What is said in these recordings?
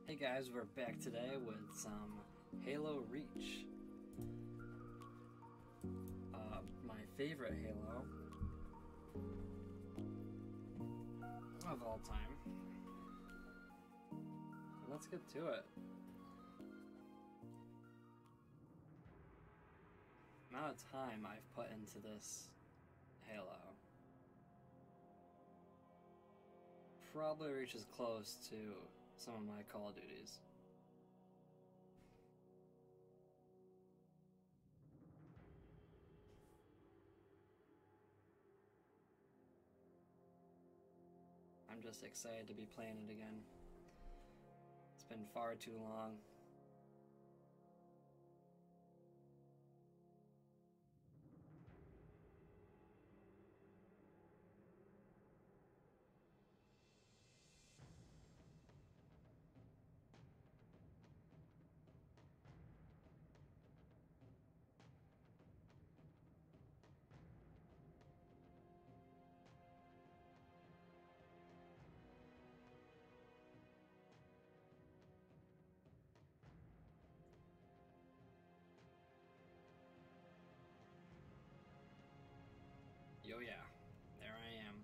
Hey guys, we're back today with some Halo Reach. My favorite Halo of all time. Let's get to it. The amount of time I've put into this Halo probably reaches close to some of my Call of Duties. I'm just excited to be playing it again. It's been far too long. Yo yeah, there I am.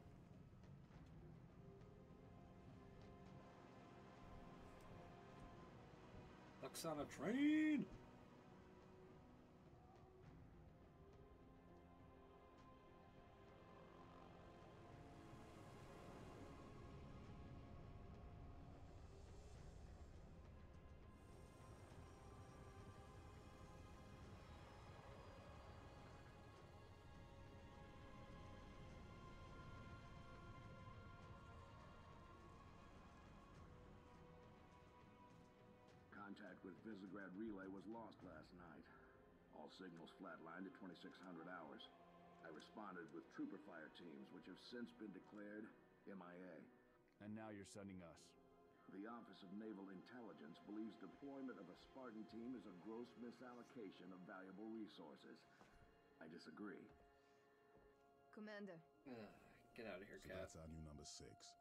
Looks on a train! Contact with Visegrad Relay was lost last night. All signals flatlined at 2600 hours. I responded with trooper fire teams, which have since been declared MIA. And now you're sending us. The Office of Naval Intelligence believes deployment of a Spartan team is a gross misallocation of valuable resources. I disagree. Commander. Get out of here, So Cat. that's our new number 6.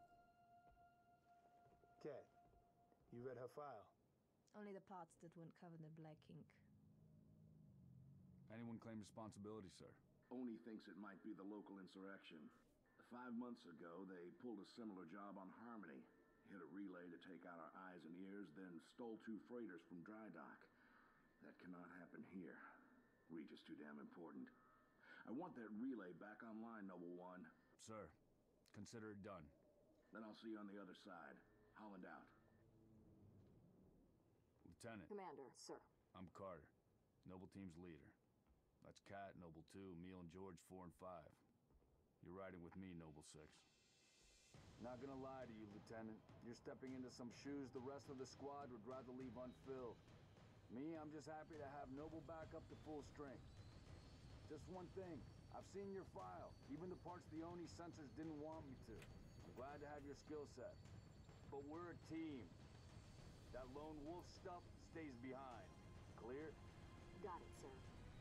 Cat, you read her file? Only the parts that weren't covered in black ink. Anyone claim responsibility, sir? Oni thinks it might be the local insurrection. 5 months ago, they pulled a similar job on Harmony. Hit a relay to take out our eyes and ears, then stole 2 freighters from dry dock. That cannot happen here. Reach is too damn important. I want that relay back online, Noble One. Sir, consider it done. Then I'll see you on the other side. Holland out. Lieutenant. Commander, sir. I'm Carter, Noble Team's leader. That's Kat, Noble 2, Emil and George 4 and 5. You're riding with me, Noble 6. Not gonna lie to you, Lieutenant. You're stepping into some shoes the rest of the squad would rather leave unfilled. Me, I'm just happy to have Noble back up to full strength. Just one thing, I've seen your file, even the parts the Oni censors didn't want me to. I'm glad to have your skill set. But we're a team. That lone wolf stuff stays behind. Clear? Got it, sir.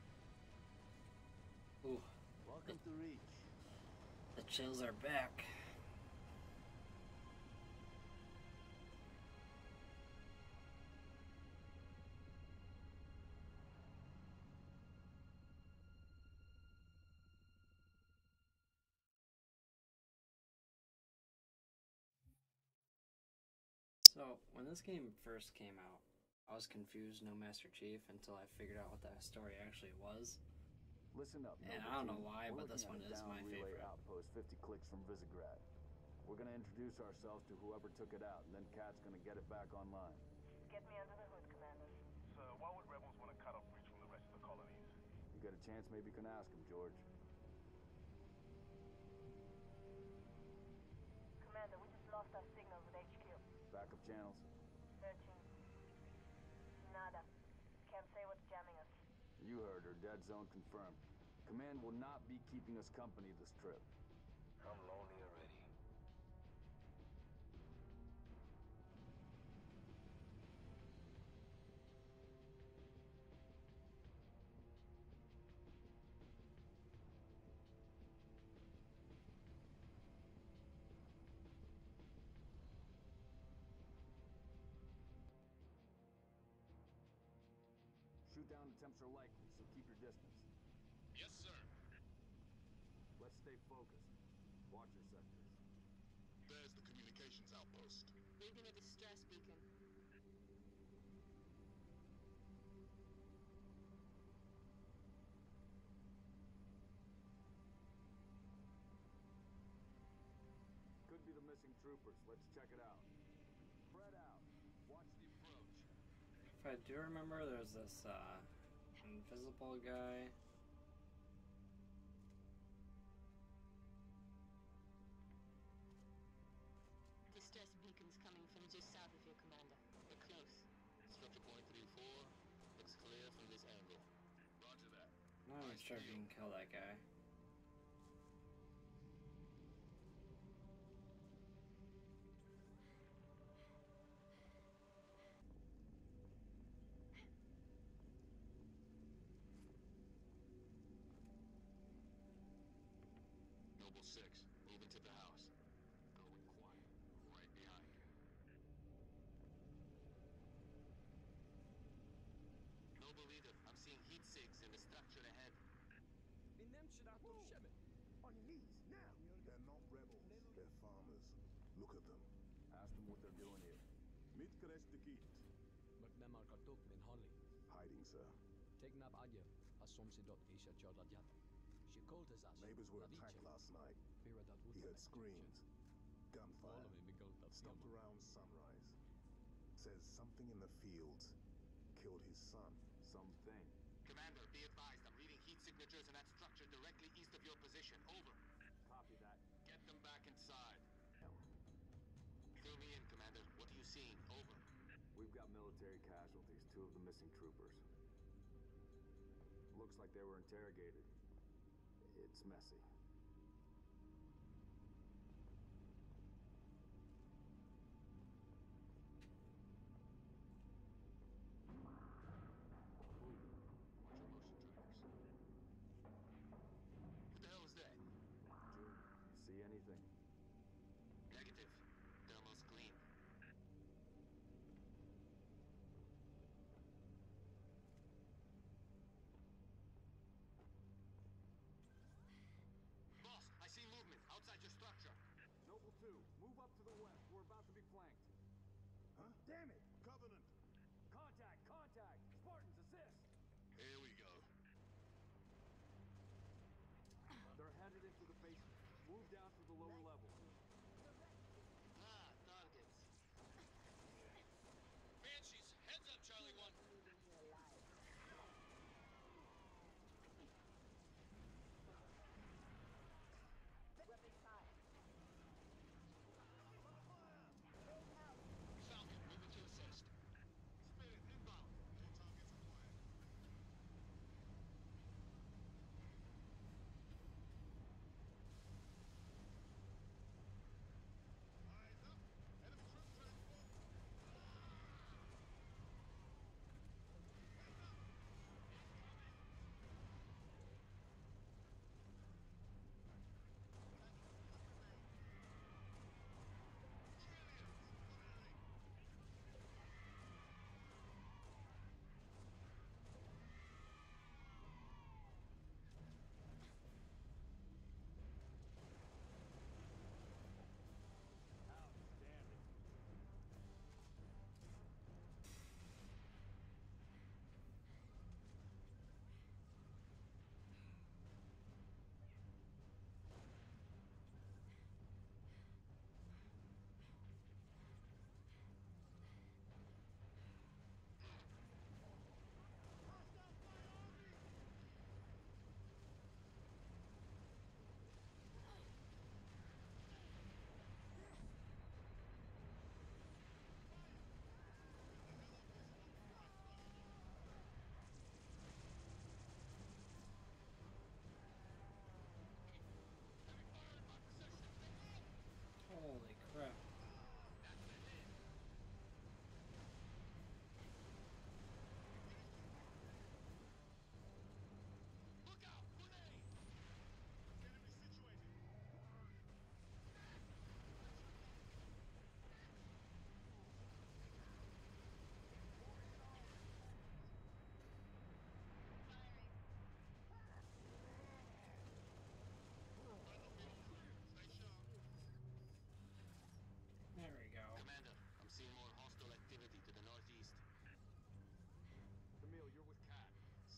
Ooh, Welcome to Reach. the chills are back. So, when this game first came out, I was confused, no Master Chief, until I figured out what that story actually was. Listen up, And Noble I don't know Team. why, We're but this looking one at a is down my relay favorite. Outpost 50 clicks from Visegrad. We're gonna introduce ourselves to whoever took it out, and then Kat's gonna get it back online. Get me under the hood, Commander. Sir, why would rebels want to cut off Reach from the rest of the colonies? You get a chance, maybe you can ask him, George. Commander, we just lost our signals at HQ. Backup channels? Searching. Nada. Can't say what's jamming us. You heard her. Dead zone confirmed. Command will not be keeping us company this trip. I'm lonely already. are likely, so keep your distance. Yes, sir. Let's stay focused. Watch your sectors. There's the communications outpost. Reading a distress beacon. Could be the missing troopers. Let's check it out. Spread out. Watch the approach. If I do remember, there's this invisible guy. Distress beacons coming from just south of your commander. They're close. Structure point 3-4. Looks clear from this angle. Roger that. I'm not even sure if you can kill that guy. Noble 6, moving to the house. Going quiet. Right behind you. Noble leader, I'm seeing heat sinks in the structure ahead. On your knees, now! They're not rebels. They're farmers. Look at them. Ask them what they're doing here. Midkreshtikit. McNamar kartok min Holly. Hiding, sir. Tegnab Adjev, Asomsidot Isha Chodadjat. She called us as Neighbors were attacked last night. He heard screams. Gunfire. Stopped around sunrise. Says something in the fields killed his son. Something. Commander, be advised, I'm reading heat signatures in that structure directly east of your position. Over. Copy that. Get them back inside. Fill me in, Commander. What are you seeing? Over. We've got military casualties, 2 of the missing troopers. Looks like they were interrogated. It's messy. What the hell is that? June, see anything? Negative. Thermal's clean. Boss, I see movement outside your structure. Noble 2, move up to the west. We're about to be flanked. Huh? Damn it! Covenant! Contact! Contact! Spartans, assist! Here we go. They're headed into the basement. Move down to the lower level. Ah, targets. Banshees, heads up, Charlie 1. Weapons high. Falcon, moving to assist. Spirit inbound. All targets acquired.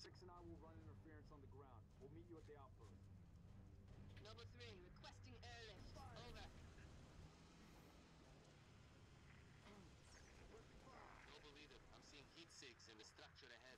Six and I will run interference on the ground. We'll meet you at the outpost. Noble 3, requesting airlift. Over. Noble leader, I'm seeing heat sinks in the structure ahead.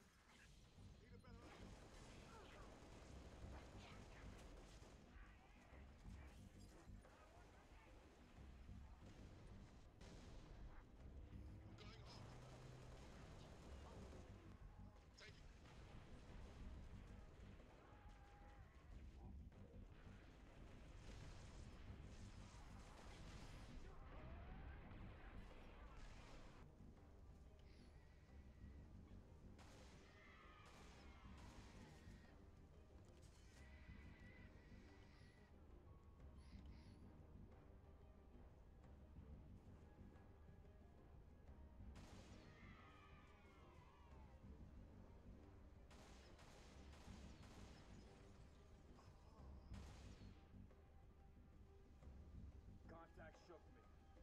Contact shook me.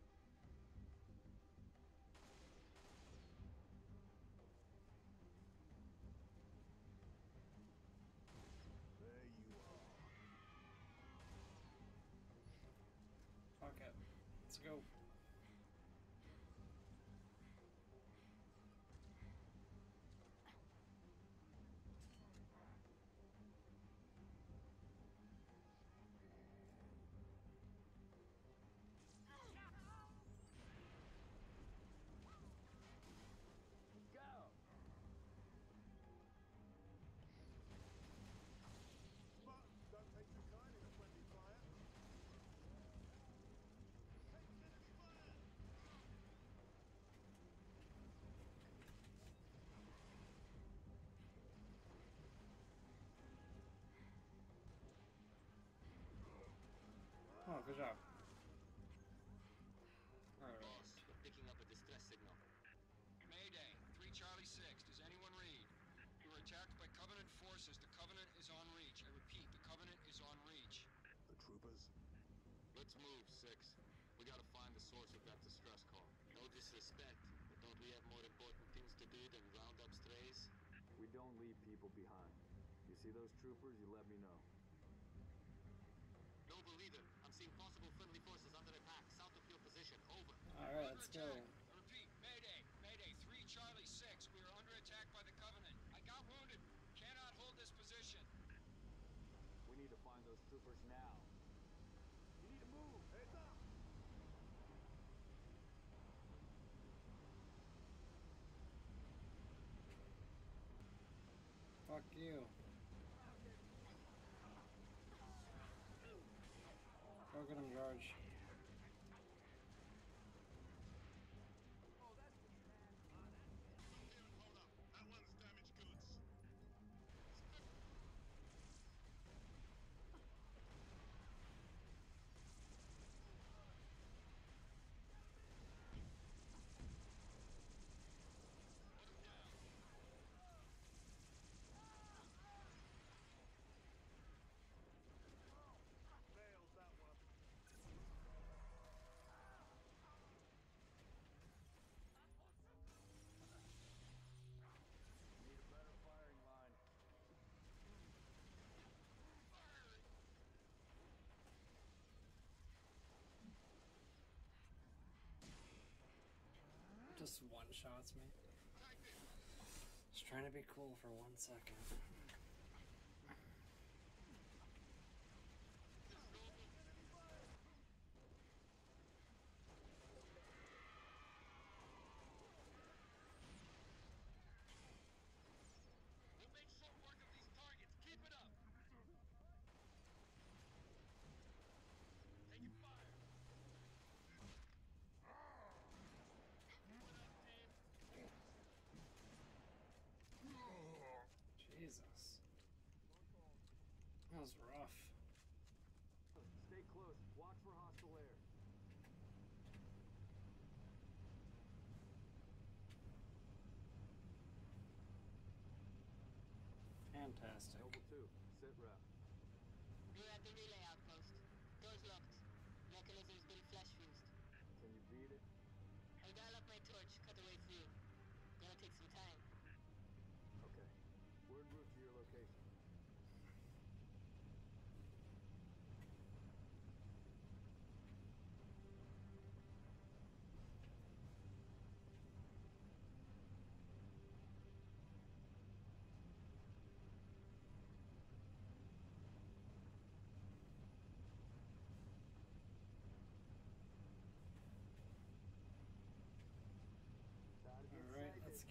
There you are. Fuck it. Let's go. But don't take too kindly to friendly fire. Oh, good job. Alright. Boss, we're picking up a distress signal. Mayday, 3 Charlie 6. Does anyone read? We were attacked by Covenant forces. The Covenant is on reach. I repeat, the Covenant is on reach. The troopers? Let's move, 6. We gotta find the source of that distress call. No disrespect, but don't we have more important things to do than round up strays? We don't leave people behind. You see those troopers, you let me know. Noble leader, I'm seeing possible friendly forces under attack south of your position. Over. Alright, let's go. I repeat, Mayday, Mayday, 3 Charlie 6. We are under attack by the Covenant. I got wounded. Cannot hold this position. We need to find those troopers now. You need to move. Heads up! Fuck you. Go get him, George. That one's damaged goods. Nails that one. Need a better firing line. Just one shots me. Just trying to be cool for 1 second. We'll make short work of these targets. Keep it up. Taking fire. Jesus. That was rough. Stay close. Watch for hostile air. Fantastic. Noble 2, sit rep. We're at the relay outpost. Doors locked. Mechanism's been flash fused. Can you beat it? I'll dial up my torch, cut a way through. Gonna take some time. Okay. We're en route to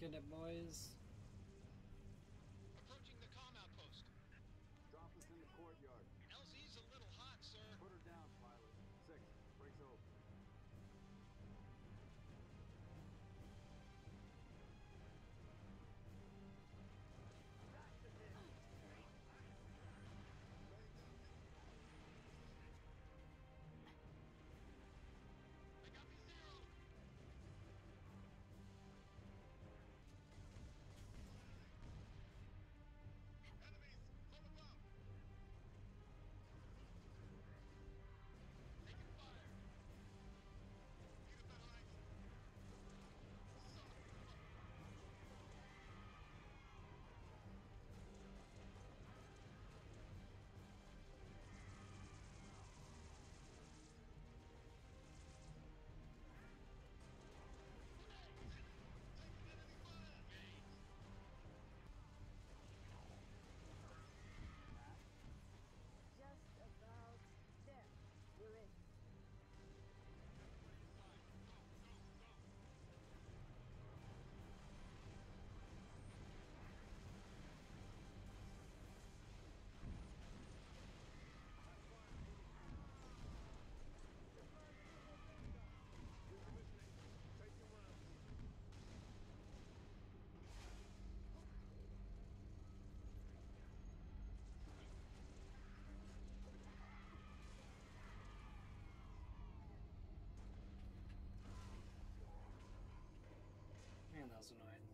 Get it, boys. Approaching the comm outpost. Drop us in the courtyard. LZ's a little hot, sir. Put her down, pilot. 6, breaks over. Just about there. We're in. Man, that was annoying.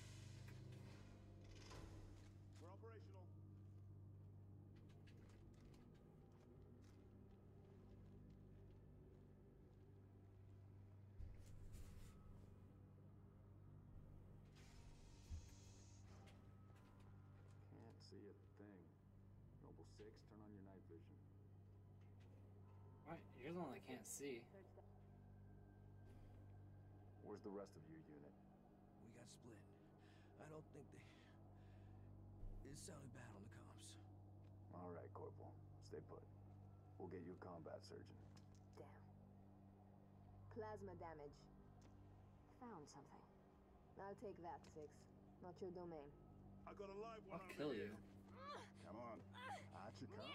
We're operational. Can't see a thing. Noble 6, turn on your night vision. What? You're the one that can't see. Where's the rest of your unit? We got split. I don't think they... It sounded bad on the comms. All right, Corporal. Stay put. We'll get you a combat surgeon. Damn. Plasma damage. Found something. I'll take that, 6. Not your domain. I got a live one I'll over kill here. you. Come on. Out you come.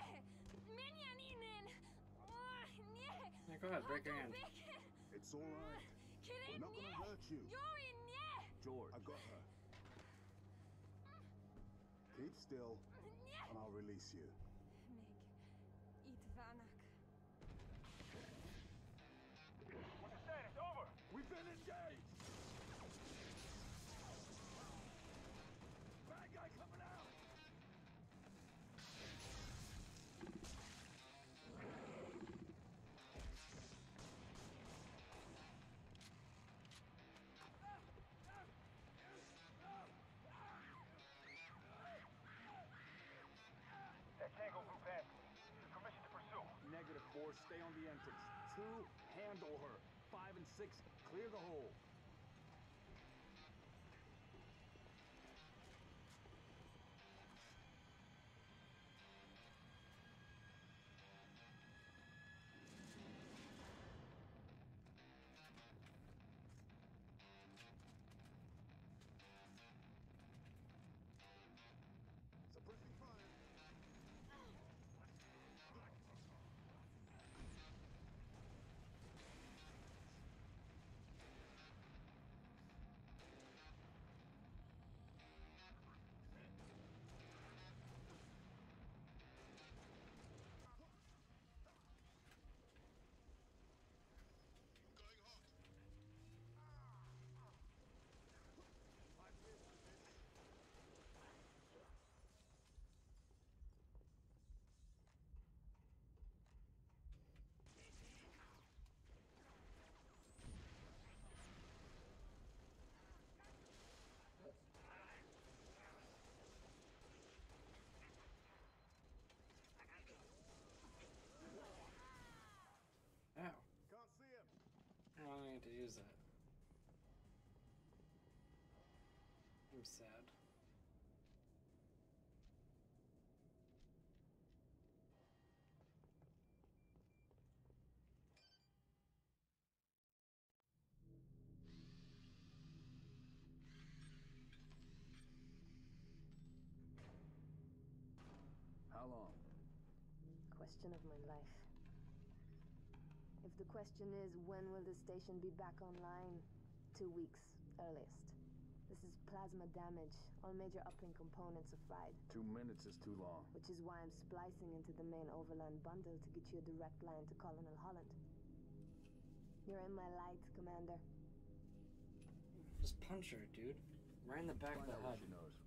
Yeah, go ahead, break your hand. It's all right. We're not gonna hurt you. George. I got her. Keep still, and I'll release you. What's the status? Over! We've been engaged! Bad guy coming out! That Tango group has me. Permission to pursue. Negative 4, stay on the entrance. 2, handle her. 5 and 6, clear the hole. Suppressing fire. Ow. Can't see him. I don't need to use that. I'm sad. long? Question of my life. If the question is, when will the station be back online? 2 weeks, earliest. This is plasma damage. All major uplink components are fried. 2 minutes is too long. Which is why I'm splicing into the main overland bundle to get you a direct line to Colonel Holland. You're in my light, Commander. Just punch her, dude. Right in the back of the head. She knows.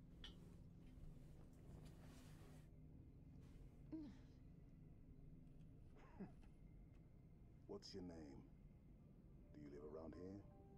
What's your name? Do you live around here?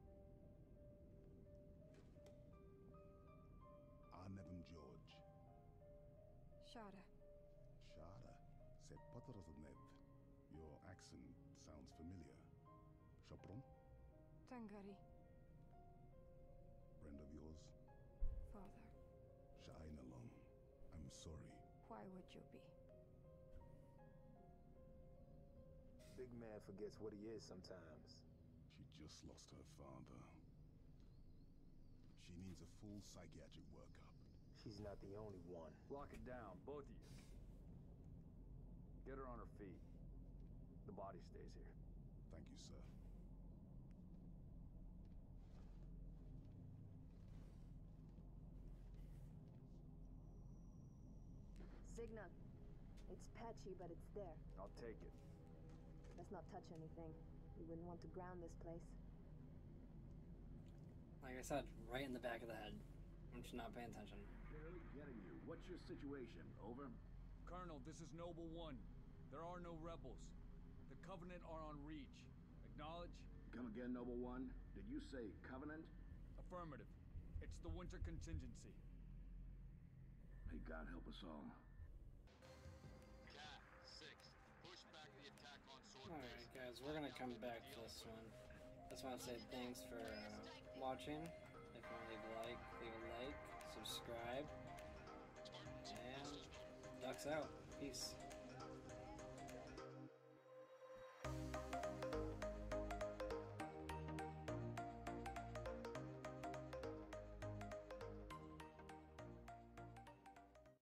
Arnevim George. Shada. Shada. C'est Pottersnev. Your accent sounds familiar. Chopron? Tangari. Friend of yours? Father. Shainalong. I'm sorry. Why would you be? Big man forgets what he is sometimes. She just lost her father. She needs a full psychiatric workup. She's not the only one. Lock it down, both of you. Get her on her feet. The body stays here. Thank you, sir. Signal. It's patchy, but it's there. I'll take it. Let's not touch anything. We wouldn't want to ground this place. Like I said, right in the back of the head. I'm just not paying attention. Barely getting you. What's your situation? Over? Colonel, this is Noble One. There are no rebels. The Covenant are on Reach. Acknowledge? Come again, Noble One? Did you say Covenant? Affirmative. It's the winter contingency. May God help us all. Cat, 6. Push back the attack on Sword Base. Alright guys, we're gonna come back to this one. Just want to say thanks for watching. If you want to leave a like, subscribe, and ducks out. Peace.